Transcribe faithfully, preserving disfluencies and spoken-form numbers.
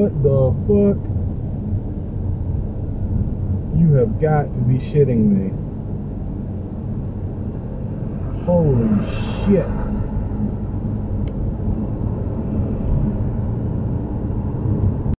What the fuck? You have got to be shitting me. Holy shit.